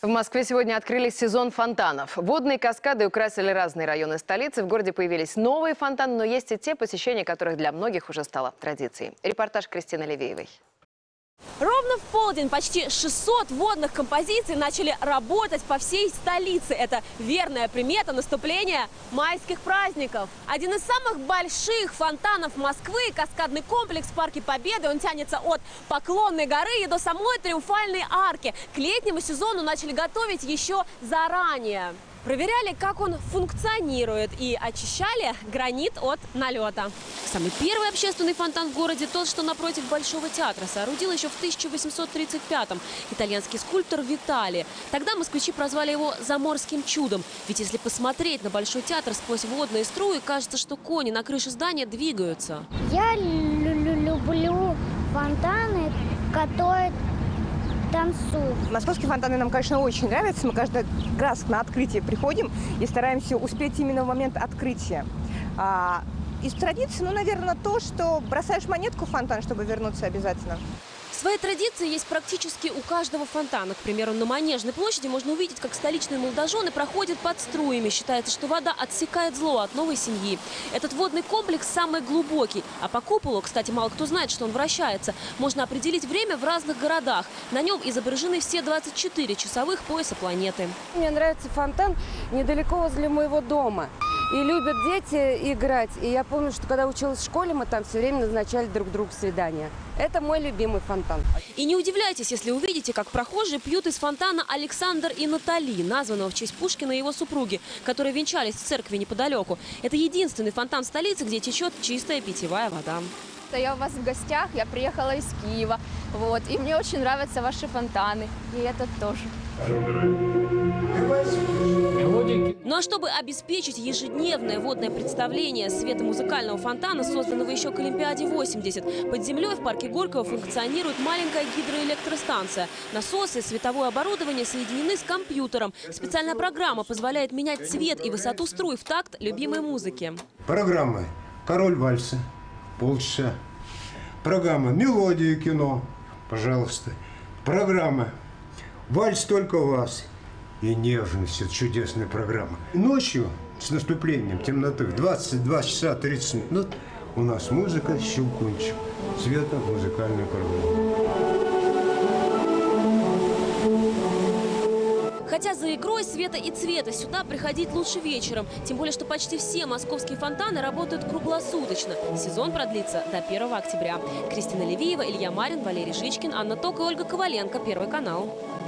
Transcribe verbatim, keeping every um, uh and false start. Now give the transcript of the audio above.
В Москве сегодня открылись сезон фонтанов. Водные каскады украсили разные районы столицы. В городе появились новые фонтаны, но есть и те, посещения которых для многих уже стало традицией. Репортаж Кристины Левиевой. Ровно в полдень почти шестьсот водных композиций начали работать по всей столице. Это верная примета наступления майских праздников. Один из самых больших фонтанов Москвы – каскадный комплекс в Парке Победы. Он тянется от Поклонной горы и до самой Триумфальной арки. К летнему сезону начали готовить еще заранее. Проверяли, как он функционирует, и очищали гранит от налета. Самый первый общественный фонтан в городе, тот, что напротив Большого театра, соорудил еще в тысяча восемьсот тридцать пятом итальянский скульптор Витали. Тогда москвичи прозвали его «заморским чудом». Ведь если посмотреть на Большой театр сквозь водные струи, кажется, что кони на крыше здания двигаются. Я люблю фонтаны, которые танцуют. Московские фонтаны нам, конечно, очень нравятся. Мы каждый раз на открытие приходим и стараемся успеть именно в момент открытия. А, из традиций, ну, наверное, то, что бросаешь монетку в фонтан, чтобы вернуться обязательно. Свои традиции есть практически у каждого фонтана. К примеру, на Манежной площади можно увидеть, как столичные молодожены проходят под струями. Считается, что вода отсекает зло от новой семьи. Этот водный комплекс самый глубокий. А по куполу, кстати, мало кто знает, что он вращается, можно определить время в разных городах. На нем изображены все двадцать четыре часовых пояса планеты. Мне нравится фонтан недалеко возле моего дома. И любят дети играть. И я помню, что когда училась в школе, мы там все время назначали друг другу свидания. Это мой любимый фонтан. И не удивляйтесь, если увидите, как прохожие пьют из фонтана Александр и Натали, названного в честь Пушкина и его супруги, которые венчались в церкви неподалеку. Это единственный фонтан в столице, где течет чистая питьевая вода. Я у вас в гостях, я приехала из Киева, вот, и мне очень нравятся ваши фонтаны, и этот тоже. Ну а чтобы обеспечить ежедневное водное представление света музыкального фонтана, созданного еще к Олимпиаде восемьдесят, под землей в парке Горького функционирует маленькая гидроэлектростанция. Насосы и световое оборудование соединены с компьютером. Специальная программа позволяет менять цвет и высоту струй в такт любимой музыки. Программа «Король вальса» – полчаса. Программа «Мелодия кино» – пожалуйста. Программа «Вальс только вас» и «Нежность» – это чудесная программа. Ночью с наступлением темноты в двадцать два часа тридцать минут у нас музыка «Щелкунчик», цвета музыкальной программы. Хотя за игрой света и цвета сюда приходить лучше вечером. Тем более, что почти все московские фонтаны работают круглосуточно. Сезон продлится до первого октября. Кристина Левиева, Илья Марин, Валерий Жичкин, Анна Ток и Ольга Коваленко. Первый канал.